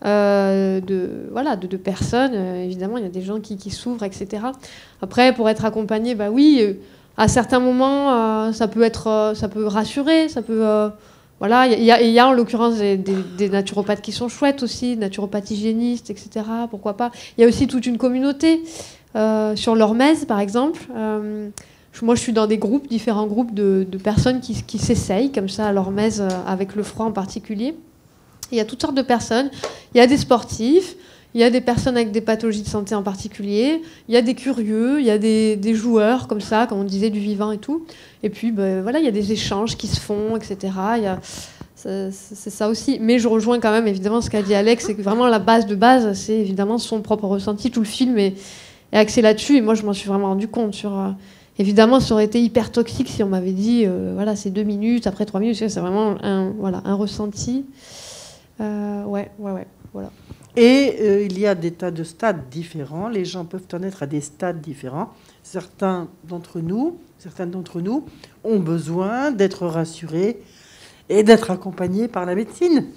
de personnes, évidemment, il y a des gens qui s'ouvrent, etc. Après, pour être accompagné, bah oui, à certains moments, ça peut rassurer, ça peut... Voilà, il y a en l'occurrence des naturopathes qui sont chouettes aussi, naturopathes hygiénistes, etc. Pourquoi pas. Il y a aussi toute une communauté sur l'hormèse, par exemple. Moi, je suis dans différents groupes de personnes qui s'essayent comme ça à l'hormèse avec le froid en particulier. Il y a toutes sortes de personnes. Il y a des sportifs, il y a des personnes avec des pathologies de santé en particulier, il y a des curieux, il y a des joueurs comme ça, comme on disait, du vivant et tout. Et puis, voilà, il y a des échanges qui se font, etc. C'est ça aussi. Mais je rejoins quand même, évidemment, ce qu'a dit Alex, c'est que vraiment la base de base, c'est évidemment son propre ressenti. Tout le film est axé là-dessus. Et moi, je m'en suis vraiment rendu compte. Évidemment, ça aurait été hyper toxique si on m'avait dit, voilà, c'est 2 minutes, après 3 minutes. C'est vraiment un ressenti. Ouais, voilà. Et il y a des tas de stades différents. Les gens peuvent en être à des stades différents. Certaines d'entre nous ont besoin d'être rassurés et d'être accompagnés par la médecine.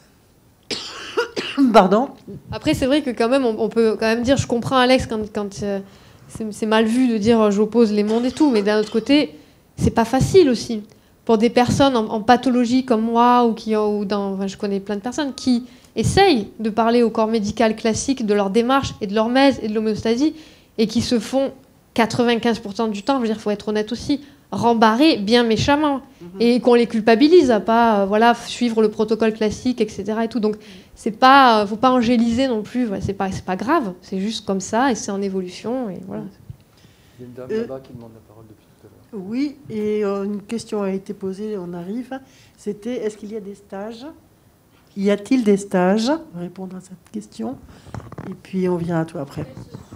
Pardon. Après, c'est vrai que quand même, on peut quand même dire, je comprends Alex quand c'est mal vu de dire j'oppose les mondes et tout, mais d'un autre côté, c'est pas facile aussi. Pour des personnes en pathologie comme moi, je connais plein de personnes qui essayent de parler au corps médical classique de leur démarche et de l'hormèse et de l'homéostasie, et qui se font 95% du temps, je veux dire, il faut être honnête aussi, rembarrer bien méchamment, et qu'on les culpabilise à pas suivre le protocole classique, etc. Et tout. Donc, faut pas angéliser non plus, c'est pas grave, c'est juste comme ça, et c'est en évolution, et voilà. Il y a une dame là-bas qui demande la parole depuis tout à l'heure. Oui, et une question a été posée, on arrive. C'était, est-ce qu'il y a des stages ? Y a-t-il des stages ? Répondre à cette question. Et puis on vient à toi après.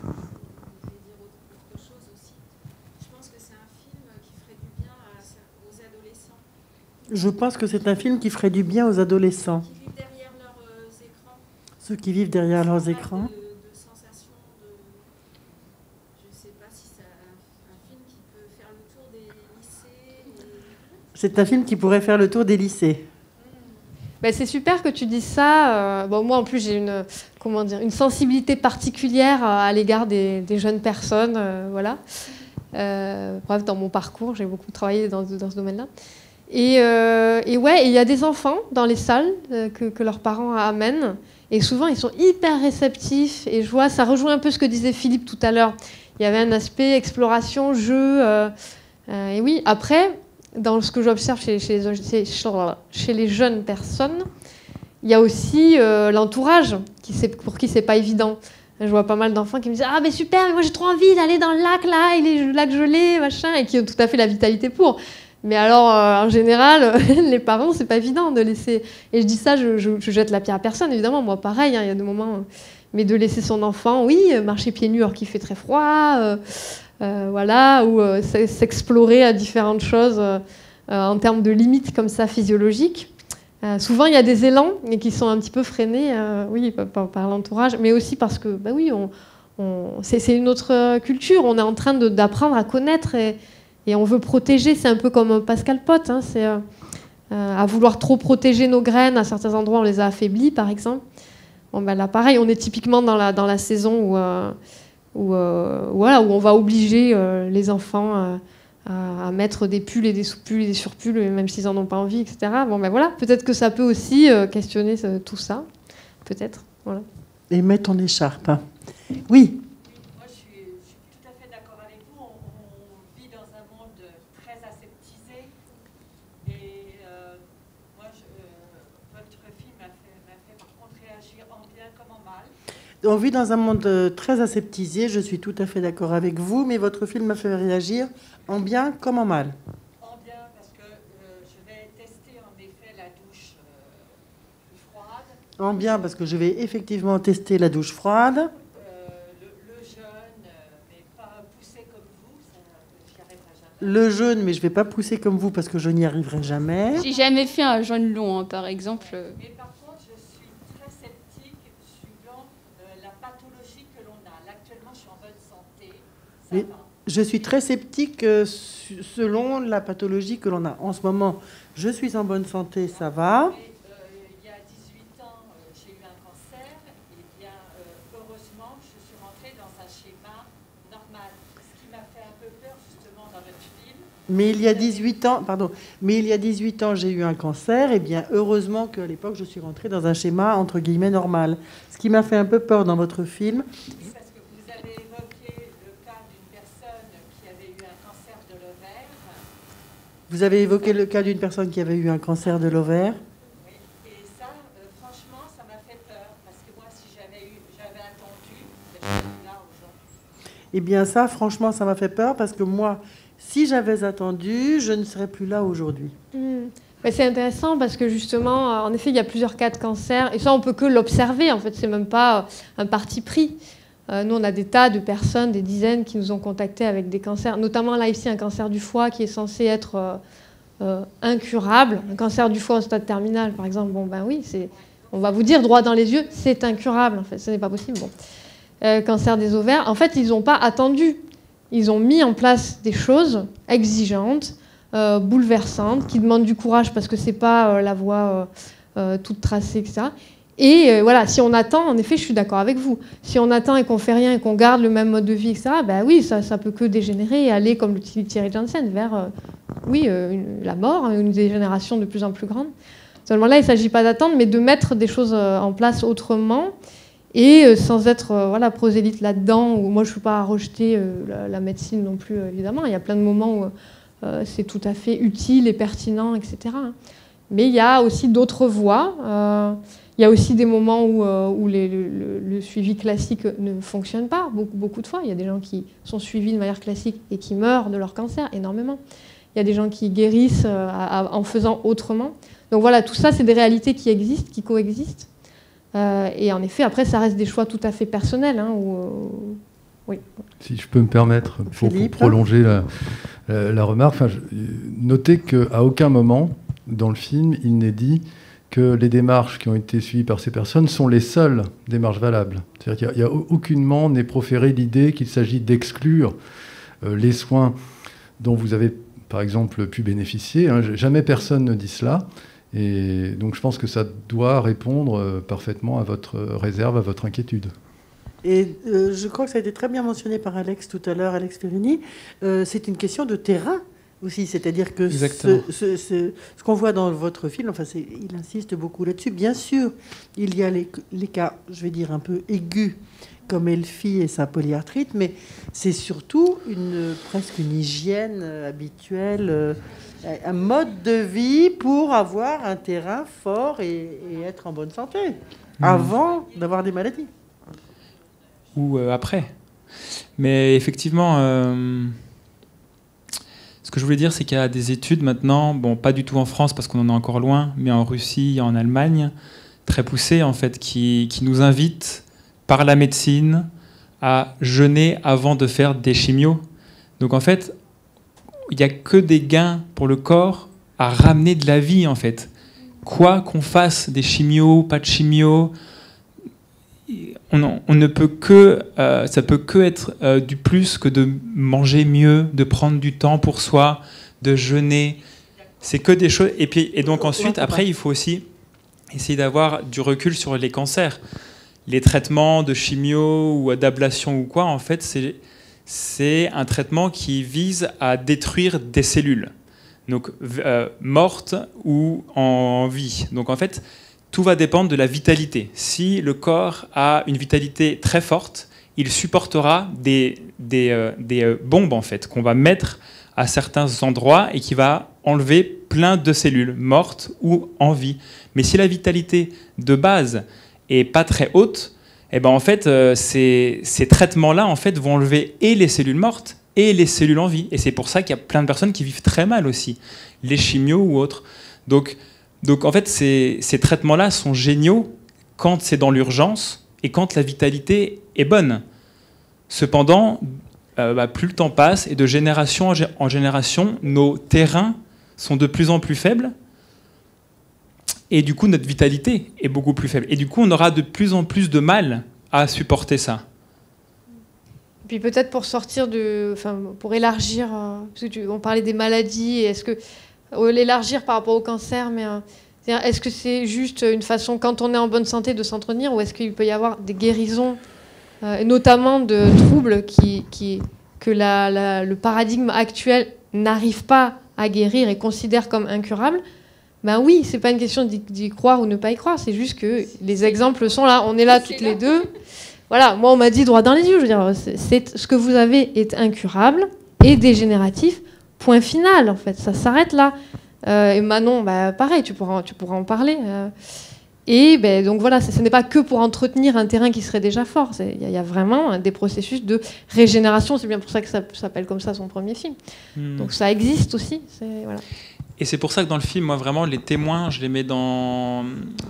Je pense que c'est un film qui ferait du bien aux adolescents. Qui vivent derrière leurs écrans. Ceux qui vivent derrière leurs écrans. De sensations, je ne sais pas si c'est un film qui peut faire le tour des lycées. C'est un film qui pourrait faire le tour des lycées. Ben, c'est super que tu dises ça. Moi, en plus, j'ai une sensibilité particulière à l'égard des jeunes personnes. Voilà. Bref, dans mon parcours, j'ai beaucoup travaillé dans ce domaine-là. Et il y a des enfants dans les salles que leurs parents amènent. Et souvent, ils sont hyper réceptifs. Et je vois, ça rejoint un peu ce que disait Philippe tout à l'heure. Il y avait un aspect exploration, jeu. Et oui, après, dans ce que j'observe chez les jeunes personnes, il y a aussi l'entourage, pour qui c'est pas évident. Je vois pas mal d'enfants qui me disent « Ah, mais super, mais moi j'ai trop envie d'aller dans le lac, là, il est le lac gelé, machin », et qui ont tout à fait la vitalité pour. Mais alors, en général, les parents, c'est pas évident de laisser... Et je dis ça, je jette la pierre à personne, évidemment. Moi, pareil, il y a des moments... Mais de laisser son enfant, oui, marcher pieds nus alors qu'il fait très froid, ou s'explorer à différentes choses en termes de limites comme ça, physiologiques. Souvent, il y a des élans qui sont un petit peu freinés, par l'entourage, mais aussi parce que, c'est une autre culture. On est en train d'apprendre à connaître et on veut protéger. C'est un peu comme Pascal Pot, hein, c'est à vouloir trop protéger nos graines. À certains endroits, on les a affaiblies, par exemple. Bon, là, pareil, on est typiquement dans la saison où on va obliger les enfants à mettre des pulls et des sous-pulls et des surpulls, même s'ils n'en ont pas envie, etc. Peut-être que ça peut aussi questionner tout ça. Peut-être. Voilà. Et mets ton écharpe. Oui. Moi, je suis tout à fait d'accord avec vous. On vit dans un monde très aseptisé. Et votre film m'a fait par contre réagir en bien comme en mal. On vit dans un monde très aseptisé, je suis tout à fait d'accord avec vous, mais votre film m'a fait réagir en bien comme en mal. En bien, parce que je vais tester en effet la douche plus froide. En bien, parce que je vais effectivement tester la douche froide. Le jeûne, mais pas poussé comme vous, ça, j'y arriverai jamais. Le jeûne, mais je ne vais pas pousser comme vous parce que je n'y arriverai jamais. J'ai jamais fait un jeûne long, hein, par exemple. Mais par contre, je suis très sceptique suivant la pathologie que l'on a. Là, actuellement, je suis en bonne santé. Mais je suis très sceptique selon la pathologie que l'on a. En ce moment, je suis en bonne santé, ça va. Il y a 18 ans, j'ai eu un cancer. Et bien, heureusement, je suis rentrée dans un schéma normal. Ce qui m'a fait un peu peur, justement, dans votre film. Mais il y a 18 ans, pardon, mais il y a 18 ans, j'ai eu un cancer. Et bien, heureusement qu'à l'époque, je suis rentrée dans un schéma, entre guillemets, normal. Ce qui m'a fait un peu peur dans votre film. Parce que vous avez évoqué le cas d'une personne qui avait eu un cancer de l'ovaire. Vous avez évoqué le cas d'une personne qui avait eu un cancer de l'ovaire. Oui. Et ça, franchement, ça m'a fait peur. Parce que moi, si j'avais attendu, je serais là aujourd'hui. Eh bien, ça, franchement, ça m'a fait peur parce que moi, si j'avais attendu, je ne serais plus là aujourd'hui. C'est intéressant parce que justement, en effet, il y a plusieurs cas de cancer. Et ça, on peut que l'observer. En fait, c'est même pas un parti pris. Nous, on a des tas de personnes, des dizaines qui nous ont contactés avec des cancers, notamment là ici un cancer du foie qui est censé être incurable. Un cancer du foie au stade terminal, par exemple, bon ben oui, on va vous dire droit dans les yeux, c'est incurable en fait, ce n'est pas possible. Bon. Cancer des ovaires, en fait, ils n'ont pas attendu. Ils ont mis en place des choses exigeantes, bouleversantes, qui demandent du courage parce que c'est pas la voie toute tracée, etc. Et voilà, si on attend, en effet, je suis d'accord avec vous. Si on attend et qu'on fait rien et qu'on garde le même mode de vie, etc., ben oui, ça peut que dégénérer et aller, comme le dit Thierry Janssen, vers la mort, une dégénération de plus en plus grande. Seulement là, il ne s'agit pas d'attendre, mais de mettre des choses en place autrement et sans être prosélyte là-dedans. Où moi, je ne suis pas à rejeter la médecine non plus, évidemment. Il y a plein de moments où c'est tout à fait utile et pertinent, etc. Mais il y a aussi d'autres voies. Il y a aussi des moments où le suivi classique ne fonctionne pas, beaucoup de fois. Il y a des gens qui sont suivis de manière classique et qui meurent de leur cancer, énormément. Il y a des gens qui guérissent en faisant autrement. Donc voilà, tout ça, c'est des réalités qui existent, qui coexistent. Et en effet, après, ça reste des choix tout à fait personnels. Oui. Si je peux me permettre, pour prolonger la remarque, notez qu'à aucun moment, dans le film, il n'est dit que les démarches qui ont été suivies par ces personnes sont les seules démarches valables. C'est-à-dire qu'il n'y a aucunement n'est proféré l'idée qu'il s'agit d'exclure les soins dont vous avez, par exemple, pu bénéficier. Jamais personne ne dit cela. Et donc je pense que ça doit répondre parfaitement à votre réserve, à votre inquiétude. Et je crois que ça a été très bien mentionné par Alex tout à l'heure, Alex Ferrini. C'est une question de terrain aussi, c'est-à-dire que ce qu'on voit dans votre film, il insiste beaucoup là-dessus. Bien sûr, il y a les cas, je vais dire, un peu aigus, comme Elfie et sa polyarthrite, mais c'est surtout presque une hygiène habituelle, un mode de vie pour avoir un terrain fort et être en bonne santé, avant d'avoir des maladies. Ou après. Mais effectivement... Ce que je voulais dire, c'est qu'il y a des études maintenant, bon, pas du tout en France parce qu'on en est encore loin, mais en Russie, en Allemagne, très poussées en fait, qui nous invitent par la médecine à jeûner avant de faire des chimios. Donc en fait, il n'y a que des gains pour le corps à ramener de la vie en fait. Quoi qu'on fasse, des chimios, pas de chimios, on ne peut que, ça peut que être du plus que de manger mieux, de prendre du temps pour soi, de jeûner. C'est que des choses. Et donc ensuite, après, il faut aussi essayer d'avoir du recul sur les cancers. Les traitements de chimio ou d'ablation ou quoi, en fait, c'est un traitement qui vise à détruire des cellules, donc mortes ou en vie. Donc en fait, tout va dépendre de la vitalité. Si le corps a une vitalité très forte, il supportera des bombes en fait, qu'on va mettre à certains endroits et qui va enlever plein de cellules mortes ou en vie. Mais si la vitalité de base est pas très haute, eh ben en fait, ces traitements-là en fait, vont enlever et les cellules mortes et les cellules en vie. Et c'est pour ça qu'il y a plein de personnes qui vivent très mal aussi, les chimios ou autres. Donc en fait, ces traitements-là sont géniaux quand c'est dans l'urgence et quand la vitalité est bonne. Cependant, plus le temps passe et de génération en génération, nos terrains sont de plus en plus faibles et du coup, notre vitalité est beaucoup plus faible. Et du coup, on aura de plus en plus de mal à supporter ça. Puis peut-être pour sortir pour élargir, parce que on parlait des maladies, est-ce que l'élargir par rapport au cancer, mais est-ce que c'est juste une façon, quand on est en bonne santé, de s'entretenir, ou est-ce qu'il peut y avoir des guérisons, notamment de troubles que le paradigme actuel n'arrive pas à guérir et considère comme incurables? Ben oui, c'est pas une question d'y croire ou ne pas y croire, c'est juste que les exemples sont là, on est là toutes les deux. Voilà, moi on m'a dit droit dans les yeux, je veux dire, ce que vous avez est incurable et dégénératif, point final en fait, ça s'arrête là. Et Manon, bah, pareil, tu pourras en parler. Et ben, donc voilà, ce n'est pas que pour entretenir un terrain qui serait déjà fort, il y a vraiment des processus de régénération, c'est bien pour ça que ça s'appelle comme ça son premier film. Donc ça existe aussi, voilà. Et c'est pour ça que dans le film, moi, vraiment, les témoins, je les mets à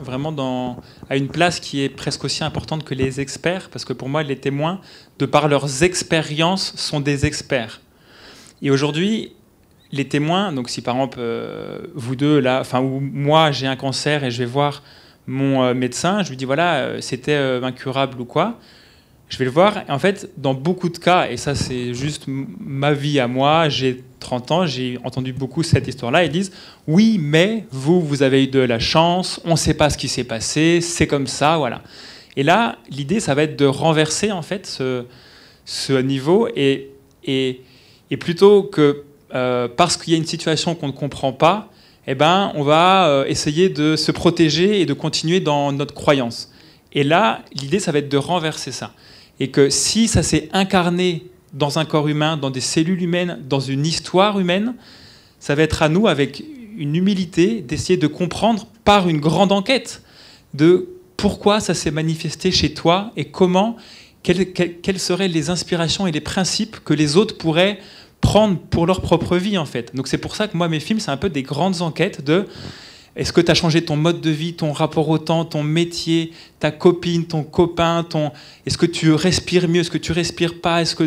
une place qui est presque aussi importante que les experts, parce que pour moi, les témoins, de par leurs expériences, sont des experts. Et aujourd'hui, les témoins, donc si par exemple, vous deux, là, ou moi, j'ai un cancer et je vais voir mon médecin, je lui dis, voilà, c'était incurable ou quoi, je vais le voir. Et en fait, dans beaucoup de cas, et ça, c'est juste ma vie à moi, j'ai 30 ans, j'ai entendu beaucoup cette histoire-là. Ils disent oui, mais vous avez eu de la chance, on ne sait pas ce qui s'est passé, c'est comme ça, voilà. Et là, l'idée, ça va être de renverser en fait ce niveau et plutôt que parce qu'il y a une situation qu'on ne comprend pas, eh ben, on va essayer de se protéger et de continuer dans notre croyance. Et là, l'idée, ça va être de renverser ça. Et que si ça s'est incarné dans un corps humain, dans des cellules humaines, dans une histoire humaine, ça va être à nous, avec une humilité, d'essayer de comprendre par une grande enquête de pourquoi ça s'est manifesté chez toi et comment, quelles seraient les inspirations et les principes que les autres pourraient prendre pour leur propre vie, en fait. Donc c'est pour ça que moi, mes films, c'est un peu des grandes enquêtes de... Est-ce que tu as changé ton mode de vie, ton rapport au temps, ton métier, ta copine, ton copain, est-ce que tu respires mieux, est-ce que tu respires pas, est-ce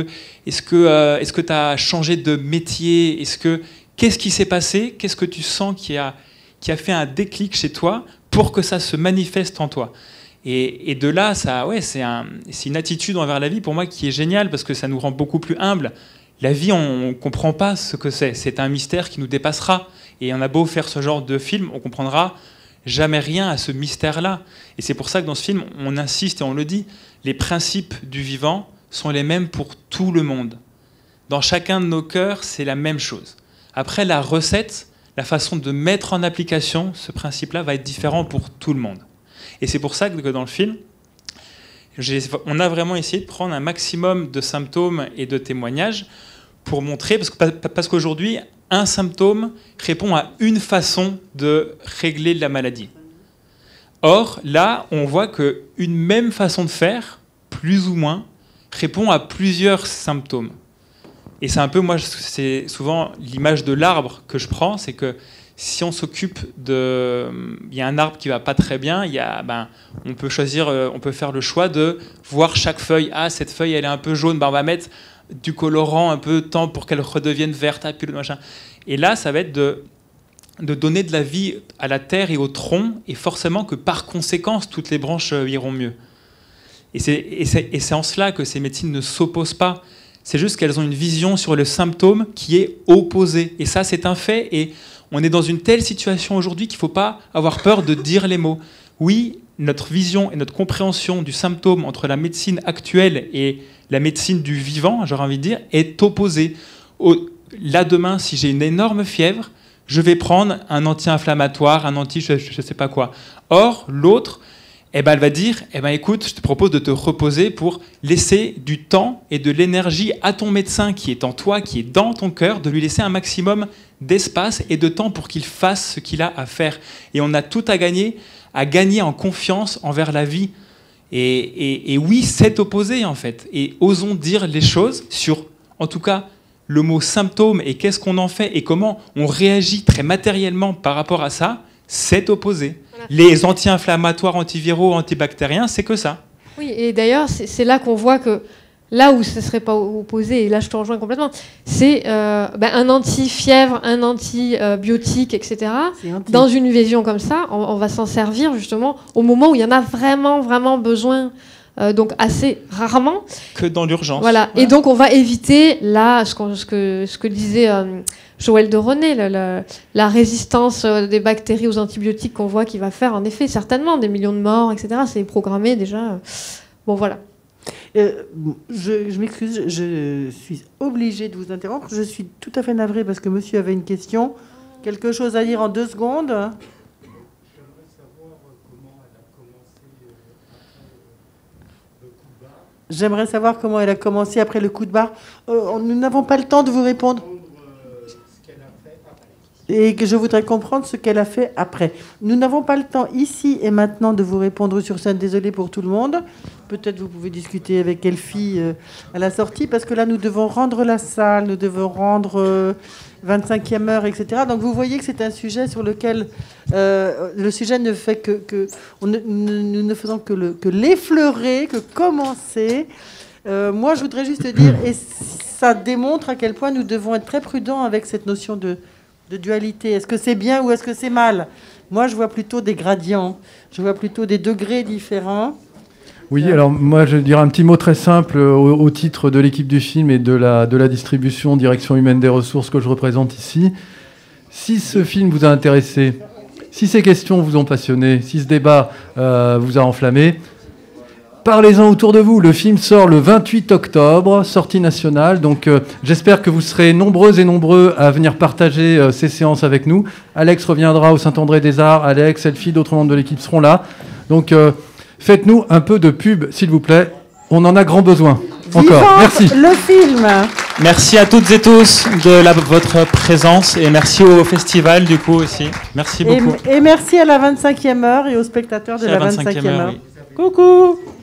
que tu as changé de métier, qu'est-ce qui s'est passé, qu'est-ce que tu sens qui a fait un déclic chez toi pour que ça se manifeste en toi. Et de là, c'est une attitude envers la vie pour moi qui est géniale parce que ça nous rend beaucoup plus humbles. La vie, on ne comprend pas ce que c'est. C'est un mystère qui nous dépassera. Et on a beau faire ce genre de film, on ne comprendra jamais rien à ce mystère-là. Et c'est pour ça que dans ce film, on insiste et on le dit, les principes du vivant sont les mêmes pour tout le monde. Dans chacun de nos cœurs, c'est la même chose. Après, la recette, la façon de mettre en application ce principe-là va être différent pour tout le monde. Et c'est pour ça que dans le film, on a vraiment essayé de prendre un maximum de symptômes et de témoignages pour montrer, parce qu'aujourd'hui, un symptôme répond à une façon de régler la maladie. Or, là, on voit qu'une même façon de faire, plus ou moins, répond à plusieurs symptômes. Et c'est un peu, moi, c'est souvent l'image de l'arbre que je prends, c'est que si on s'occupe de... Il y a un arbre qui ne va pas très bien, on peut choisir, on peut faire le choix de voir chaque feuille. Ah, cette feuille, elle est un peu jaune, on va mettre du colorant un peu de temps pour qu'elle redevienne verte, puis le machin. Et là, ça va être de donner de la vie à la terre et au tronc, et forcément que par conséquence, toutes les branches iront mieux. Et c'est en cela que ces médecines ne s'opposent pas. C'est juste qu'elles ont une vision sur le symptôme qui est opposée. Et ça, c'est un fait. Et on est dans une telle situation aujourd'hui qu'il ne faut pas avoir peur de dire les mots. Oui, notre vision et notre compréhension du symptôme entre la médecine actuelle et la médecine du vivant, j'aurais envie de dire, est opposée. Là, demain, si j'ai une énorme fièvre, je vais prendre un anti-inflammatoire, un anti je ne sais pas quoi. Or, l'autre, elle va dire, écoute, je te propose de te reposer pour laisser du temps et de l'énergie à ton médecin qui est en toi, qui est dans ton cœur, de lui laisser un maximum d'espace et de temps pour qu'il fasse ce qu'il a à faire. Et on a tout à gagner en confiance envers la vie. Et oui, c'est opposé, en fait. Et osons dire les choses sur, en tout cas, le mot symptôme et qu'est-ce qu'on en fait et comment on réagit très matériellement par rapport à ça, c'est opposé. Voilà. Les anti-inflammatoires, antiviraux, antibactériens, c'est que ça. Oui, et d'ailleurs, c'est là qu'on voit que là où ce ne serait pas opposé, et là je te rejoins complètement, c'est un anti-fièvre, un antibiotique, etc. Dans une vision comme ça, on va s'en servir justement au moment où il y en a vraiment, vraiment besoin. donc assez rarement. Que dans l'urgence. Voilà. Et donc on va éviter là ce que disait Joël de René, la résistance des bactéries aux antibiotiques qu'on voit qui va faire en effet certainement des millions de morts, etc. C'est programmé déjà. Bon voilà. Je m'excuse, je suis obligée de vous interrompre. Je suis tout à fait navrée parce que monsieur avait une question. Quelque chose à dire en 2 secondes? J'aimerais savoir comment elle a commencé après le coup de barre. Nous n'avons pas le temps de vous répondre. Et que je voudrais comprendre ce qu'elle a fait après. Nous n'avons pas le temps ici et maintenant de vous répondre sur scène. Désolé pour tout le monde. Peut-être vous pouvez discuter avec Elfie à la sortie, parce que là, nous devons rendre la salle, nous devons rendre 25e heure, etc. Donc vous voyez que c'est un sujet sur lequel le sujet ne fait que nous ne faisons que l'effleurer, que commencer. Moi, je voudrais juste dire, et ça démontre à quel point nous devons être très prudents avec cette notion de dualité. Est-ce que c'est bien ou est-ce que c'est mal? Moi, je vois plutôt des gradients. Je vois plutôt des degrés différents. Oui, alors moi, je dirais un petit mot très simple au titre de l'équipe du film et de la distribution, direction humaine des ressources que je représente ici. Si ce film vous a intéressé, si ces questions vous ont passionné, si ce débat vous a enflammé, parlez-en autour de vous. Le film sort le 28 octobre, sortie nationale. Donc j'espère que vous serez nombreuses et nombreux à venir partager ces séances avec nous. Alex reviendra au Saint-André-des-Arts. Alex, Elfie, d'autres membres de l'équipe seront là. Donc faites-nous un peu de pub, s'il vous plaît. On en a grand besoin. Encore. Merci. Le film. Merci à toutes et tous de votre présence et merci au festival du coup aussi. Merci beaucoup. Et merci à la 25e heure et aux spectateurs de la 25e heure. Oui. Coucou.